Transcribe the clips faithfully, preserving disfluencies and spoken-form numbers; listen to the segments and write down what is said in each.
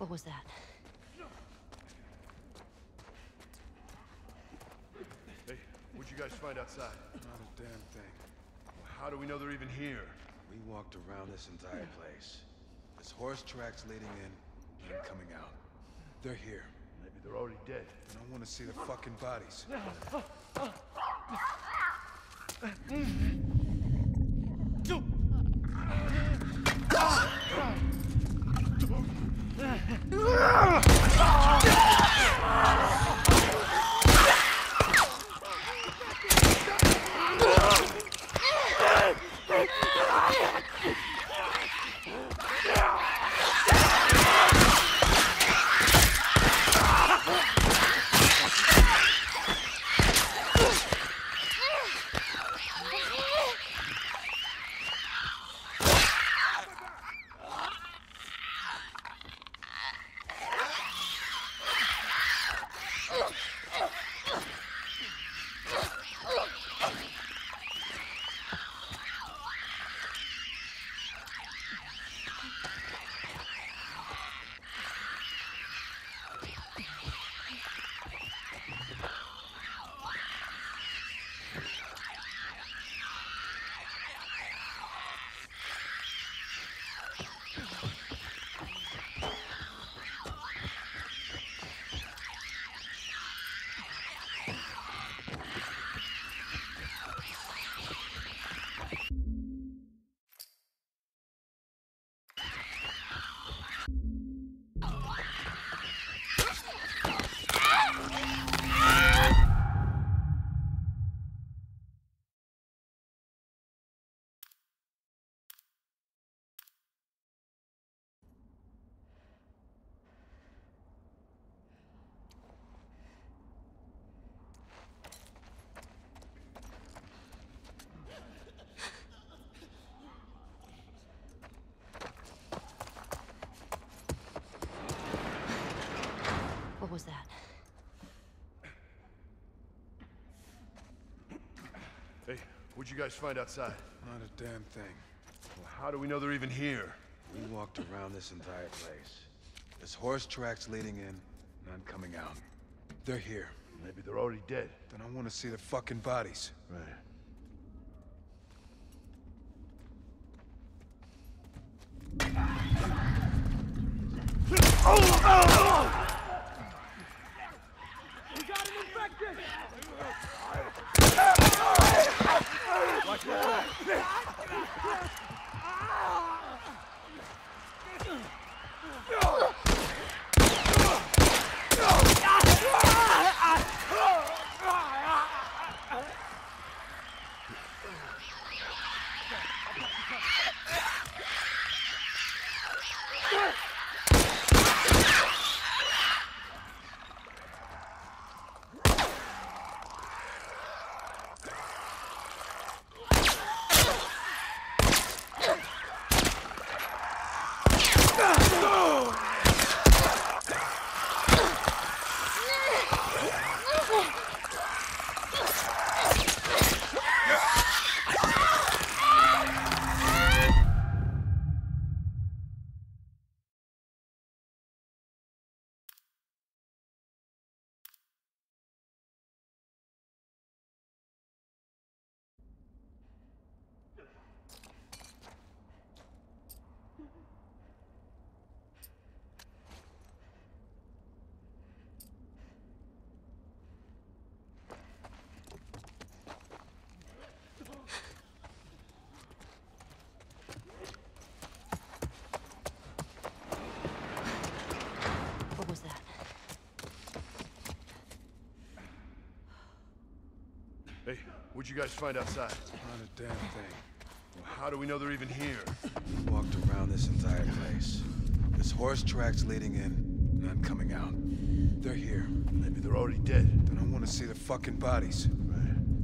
What was that? Hey, what'd you guys find outside? Not a damn thing. Well, how do we know they're even here? We walked around this entire place. There's horse tracks leading in and coming out. They're here. Maybe they're already dead. And I want to see the fucking bodies. What was that? Hey, what'd you guys find outside? Not a damn thing. Well, how do we know they're even here? We walked around this entire place. There's horse tracks leading in, none coming out. They're here. Maybe they're already dead. Then I want to see the fucking bodies. Right. Oh! Oh! We got him infected! Watch your back! What was that? Hey, what'd you guys find outside? Not a damn thing. Well, how do we know they're even here? We walked around this entire place. There's horse tracks leading in, none coming out. They're here. Maybe they're already dead. Then I want to see the fucking bodies. Right.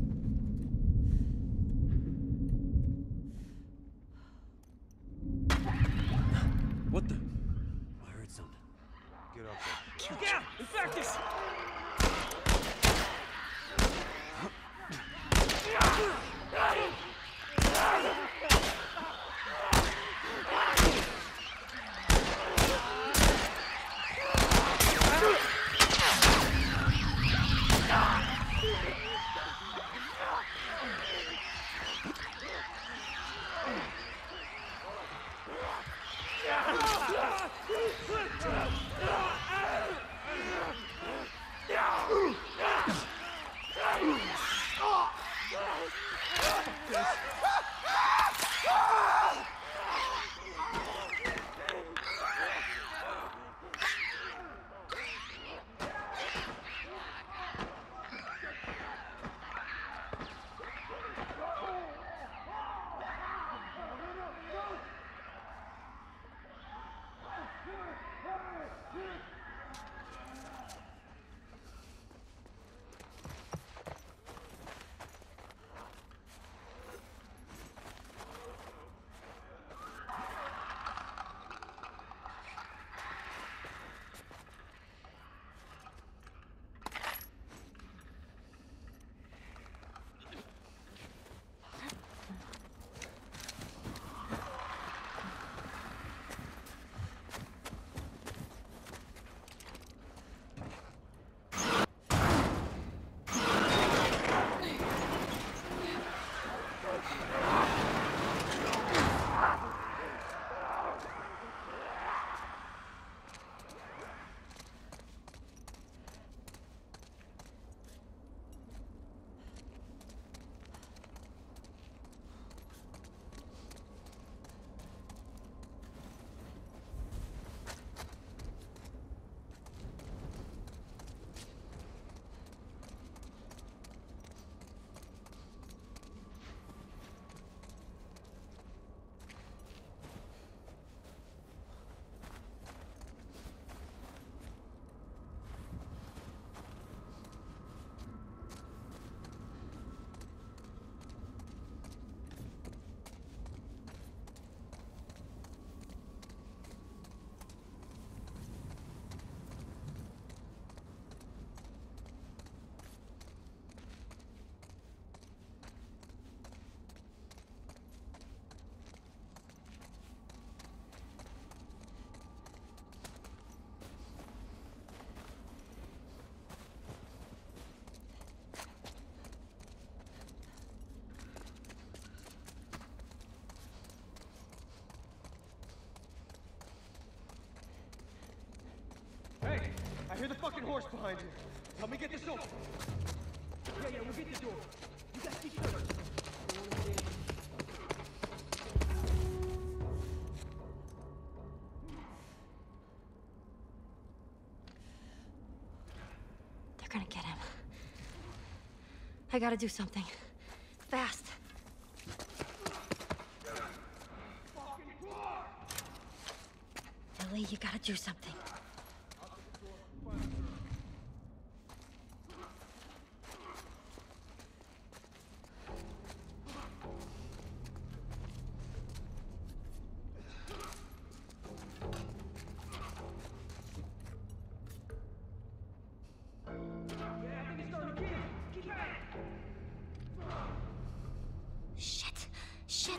What the? I heard something. Get up there. Yeah! Infected! fucking horse behind you. Help me get this open. Yeah, yeah, we'll get the door. You guys keep searching. I don't wanna see anything. They're gonna get him. I gotta do something. Fast. Ellie, you gotta do something. Shit! Shit!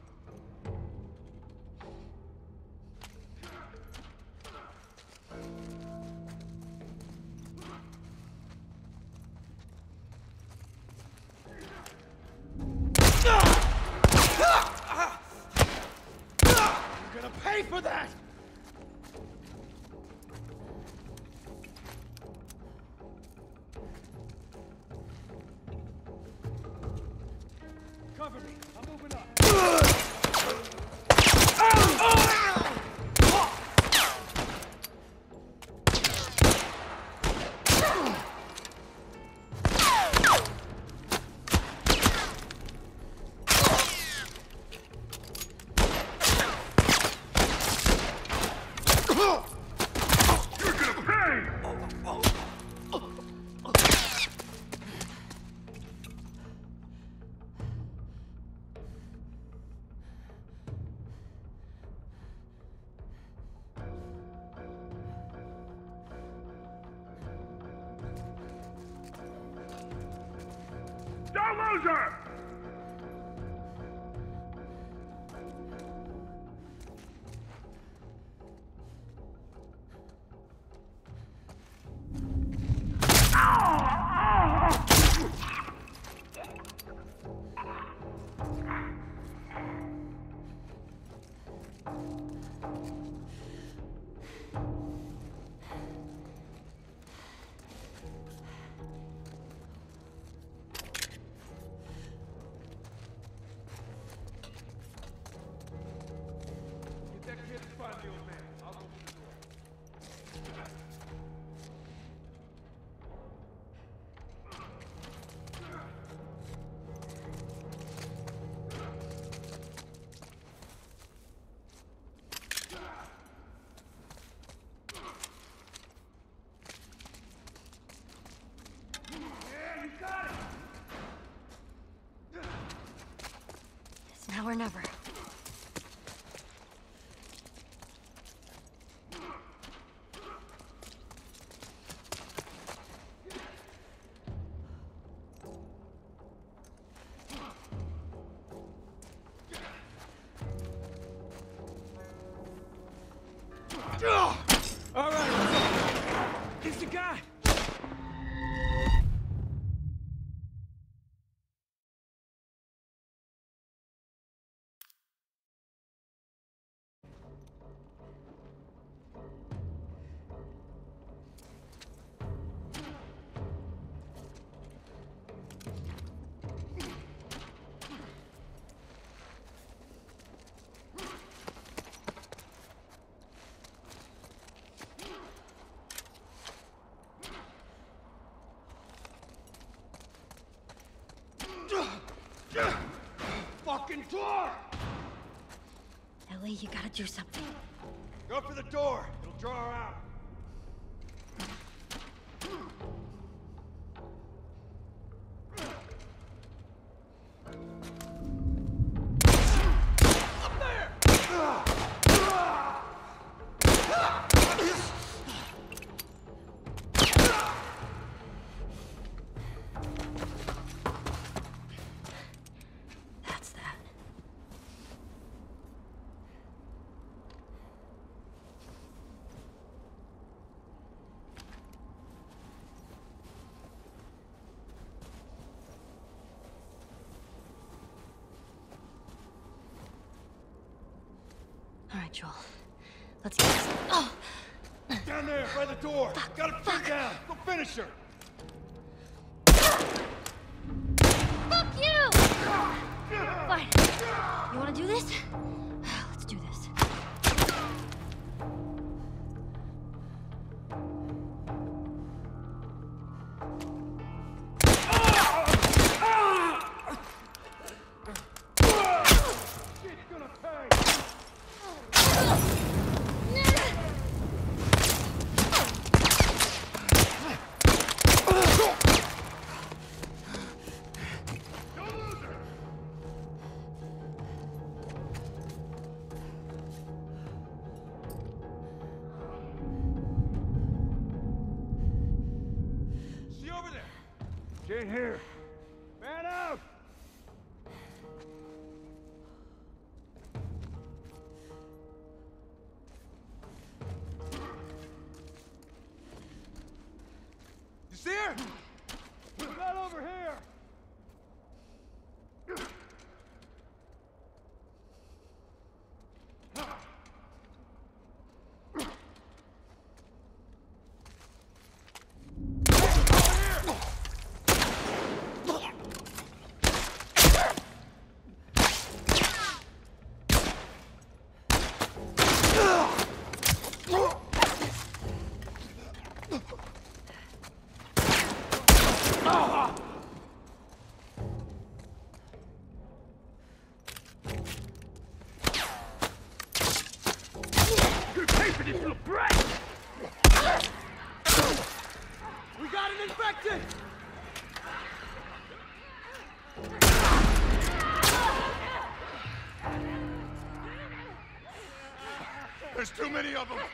You're gonna pay for that! Cover me. I'm moving up. Loser! It's now or never. All right, it's the guy. Fucking door! Ellie, you gotta do something. Go for the door. It'll draw her out. Up there! That's that. All right, Joel. Let's get this. Oh! Down there, by the door. Got him pinned down. Go finish her. Fuck you! Fine. You wanna do this? Let's do this. Shit's gonna pay. See over there. Get here. Man out. You see her? Not over here. We got an infected! There's too many of them.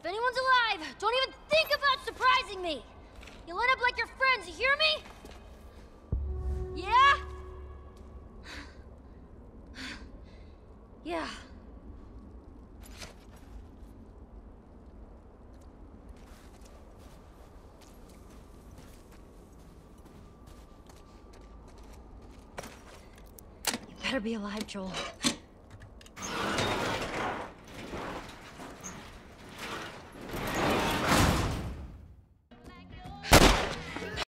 If anyone's alive, don't even think about surprising me! You'll end up like your friends, you hear me? Yeah? Yeah. You better be alive, Joel.